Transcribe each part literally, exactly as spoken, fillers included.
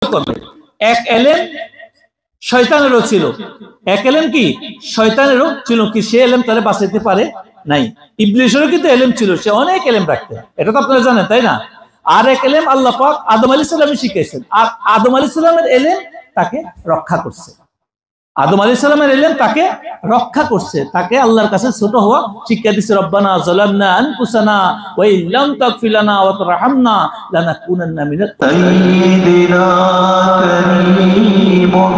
রকমের। এক এলেম শয়তানেরও ছিল, এক এলেম কি শয়তানেরও ছিল, কি সে এলেম তাহলে বাঁচাইতে পারে নাই। ইবলিসেরও কিন্তু এলেম ছিল, সে অনেক এলেম রাখতে, এটা তো আপনারা জানেন তাই না। আর এক এলেম আল্লাহ পাক আদম আলাইহিস সালামকে শিখাইছেন, আর আদম আলাইহিস সালামের এলেম তাকে রক্ষা করছে। আদম আলাইহিস সালামের এলেম তাকে রক্ষা করছে, তাকে আল্লাহর কাছে ছোট হওয়া শিক্ষা দিচ্ছে। রব্বানা যালামনা আনফুসানা ওয়া ইল্লাম তাগফির লানা ওয়া তারহামনা লানাকুনান্না মিনাল সাইয়্যিদিনা কারীমুন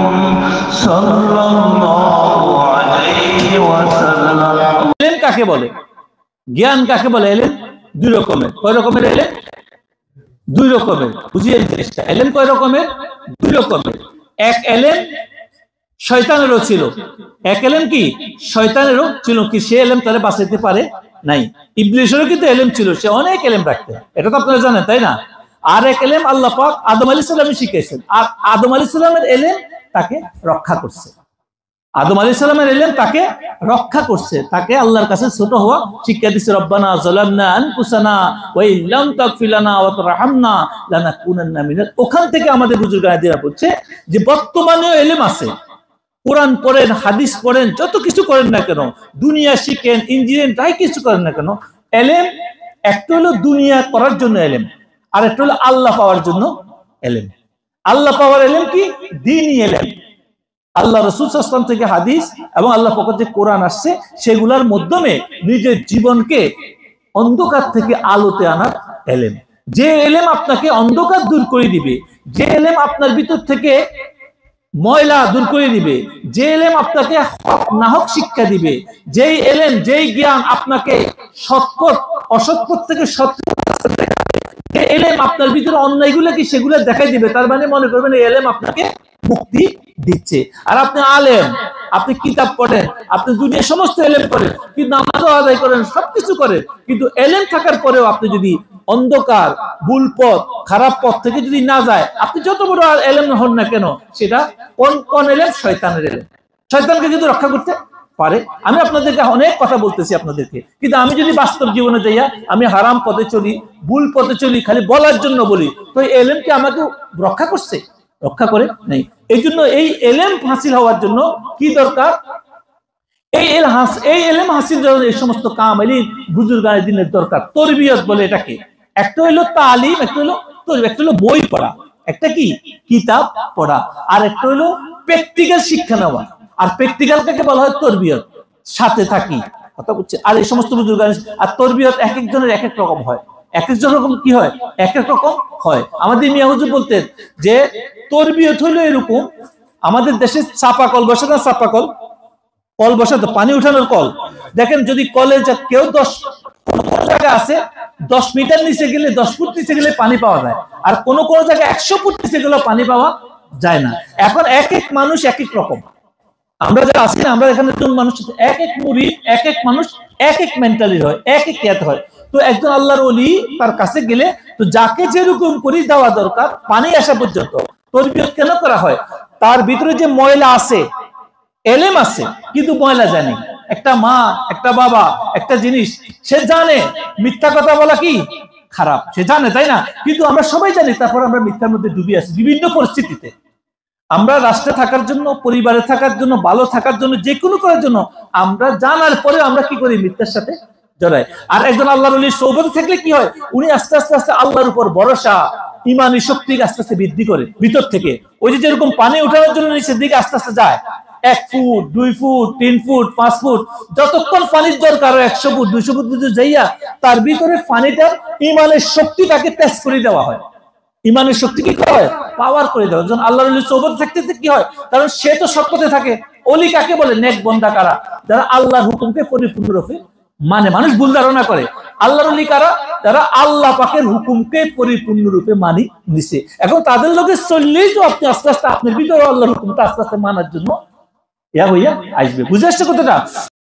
সাল্লাল্লাহু আলাইহি ওয়াসাল্লাম। এলেম কাকে বলে, জ্ঞান কাকে বলে? এলেম দুই রকমের। কয় রকমের এলেম? দুই রকমের। বুঝিয়ে জিনিসটা, এলেম কয় রকমের? দুই রকমের। এক এলেম শয়তানেরও ছিল, এক এলেম কি শয়তানেরও ছিল, কি সে এলেম তাহলে বাঁচাইতে পারে নাই। ইবলিসেরও কিন্তু এলেম ছিল, সে অনেক এলেম রাখতে, এটা তো আপনারা জানেন তাই না। আর এক এলেম আল্লাহ পাক আদম আলাইহিস সালামকে শিখাইছেন, আর আদম আলাইহিস সালামের এলেম তাকে রক্ষা করছে। আদম আলাইহিস সালামের এলেম তাকে রক্ষা করছে, তাকে আল্লাহর কাছে ছোট হওয়া শিক্ষা দিচ্ছে। রব্বানা যালামনা আনফুসানা ওয়া ইল্লাম তাগফির লানা ওয়া তারহামনা লানাকুনান্না মিনাল। ওখান থেকে আমাদের বুজুর্গরা বলছে যে বর্তমানেও এলেম আছে, কোরআন পড়েন, হাদিস পড়েন, যত কিছু করেন না কেন, দুনিয়া শিখেন, ইঞ্জিনিয়ারিং যাই কিছু করেন না কেন, এলেম একটা হলো দুনিয়া করার জন্য এলেম, আর একটা হলো আল্লাহ পাওয়ার জন্য এলেম। আল্লাহ পাওয়ার এলেম কি? দ্বীনি এলেম। আল্লাহ রাসূল সাল্লাল্লাহু আলাইহি ওয়াসাল্লাম থেকে হাদিস এবং আল্লাহ পাকের যে কোরআন আসছে সেগুলোর মাধ্যমে নিজের জীবনকে অন্ধকার থেকে আলোতে আনার এলেম। যে এলেম আপনাকে অন্ধকার দূর করে দিবে, যে এলেম আপনার ভিতর থেকে ময়লা দূর করে দিবে, যে এলেম আপনাকে নাহক শিক্ষা দিবে, যেই এলেম যেই জ্ঞান আপনাকে সৎপথ অসৎপথ থেকে সৎ, যে এলেম আপনার ভিতরে অন্যায়গুলো কি সেগুলো দেখাই দিবে, তার মানে মনে করবেন এই এলেম আপনাকে মুক্তি দিচ্ছে। আর আপনি আলেম, আপনি কিতাব পড়েন, আপনি দুনিয়ার সমস্ত এলেম করেন, কিন্তু নামাজও আদায় করেন, সবকিছু করেন, কিন্তু এলেম থাকার পরেও আপনি যদি অন্ধকার ভুল পথ খারাপ পথ থেকে যদি না যায়, আপনি যত বড় এলেম হন না কেন, সেটা কোন কোন এলেম? শয়তানের এলেম। শয়তানকে যদি রক্ষা করতে পারে। আমি আপনাদেরকে অনেক কথা বলতেছি আপনাদেরকে, কিন্তু আমি যদি বাস্তব জীবনে যাইয়া আমি হারাম পথে চলি, ভুল পথে চলি, খালি বলার জন্য বলি, তো এই এলেম কি আমাকে রক্ষা করছে? রক্ষা করে নাই। এই জন্য এই এলেম হাসিল হওয়ার জন্য কি দরকার? এই এই এলেম হাসিল জন্য এই সমস্ত কামেলিন বুজুর্গানের দিনের দরকার। তরবিয়ত বলে এটাকে। একটা হলো তালিম, একটা হলো তরবিয়ত, একটা হলো বই পড়া, একটা কি কিতাব পড়া, আর একটা হলো প্র্যাকটিক্যাল শিক্ষা নেওয়া। আর প্র্যাকটিক্যাল কাকে বলা হয়? তরবিয়ত। সাথে থাকি কথা বলছে। আর এই সমস্ত বুজুর্গানের আর তরবিয়ত এক একজনের এক এক রকম হয়, এক একজন রকম কি হয়, এক এক রকম হয়। আমাদের মিয়া হুজুর বলতেন যে তরবিয়ত হলো এরকম, আমাদের দেশে চাপা কল বসে না, চাপা কল কল বসে তো পানি উঠানোর কল। দেখেন যদি কলে কেউ দশ জায়গা আছে, দশ মিটার নিচে গেলে, দশ ফুট নিচে গেলে পানি পাওয়া যায়, আর কোন কোন জায়গায় একশো ফুট নিচে গেলেও পানি পাওয়া যায় না। এখন এক এক মানুষ এক এক রকম। আমরা যারা আছি না, আমরা এখানে কোন মানুষ এক এক মুরিদ, এক এক মানুষ এক এক মেন্টালিটি হয়, এক এক ইয়াত হয়। তো একজন আল্লাহর ওলি তার কাছে গেলে তো যাকে যেরকম করে দেওয়া দরকার পানি আসা পর্যন্ত। তরবিয়ত কেন করা হয়? তার ভিতরে যে ময়লা আছে, এলেম আছে কিন্তু ময়লা জানে। একটা মা, একটা বাবা, একটা জিনিস সে জানে মিথ্যা কথা বলা কি খারাপ, সে জানে তাই না, কিন্তু আমরা সবাই জানি, তারপর আমরা মিথ্যার মধ্যে ডুবে আছি বিভিন্ন পরিস্থিতিতে। আমরা রাষ্ট্রে থাকার জন্য, পরিবারে থাকার জন্য, ভালো থাকার জন্য, যে কোনো করার জন্য আমরা জানার পরে আমরা কি করি? মিথ্যার সাথে জড়াই। আর একজন আল্লাহর ওলির সোহবতে থাকলে কি হয়? উনি আস্তে আস্তে আস্তে আল্লাহর উপর ভরসা, ইমানি শক্তি আস্তে আস্তে বৃদ্ধি করে ভিতর থেকে। ওই যে যেরকম পানি উঠানোর জন্য নিচের দিকে আস্তে আস্তে যায়, এক ফুট, দুই ফুট, তিন ফুট, পাঁচ ফুট, যতক্ষণ পানির দরকার একশো ফুট, দুইশো ফুট ভিতরে যাইয়া তার ভিতরে পানিটা ইমানের শক্তিটাকে তেজ করে দেওয়া হয়। ইমানের শক্তি কি হয়? পাওয়ার করে দেওয়া। যখন আল্লাহর ওলির সোহবতে থাকতে কি হয়? কারণ সে তো সৎ পথে থাকে। ওলি কাকে বলে? নেক বান্দা কারা? যারা আল্লাহর হুকুমকে পরিপূর্ণরূপে মানে, মানুষ ভুল ধারণা করে। আল্লাহর ওলি কারা? যারা আল্লাহ পাকের হুকুমকে পরিপূর্ণরূপে মানি নিছে। এখন তাদের লোকে চললেই তো আপনি আস্তে আস্তে আপনার ভিতরে আল্লাহর হুকুমটা আস্তে আস্তে মানার জন্য ইয়া হইয়া আসবে। বুঝে আসছে কথাটা?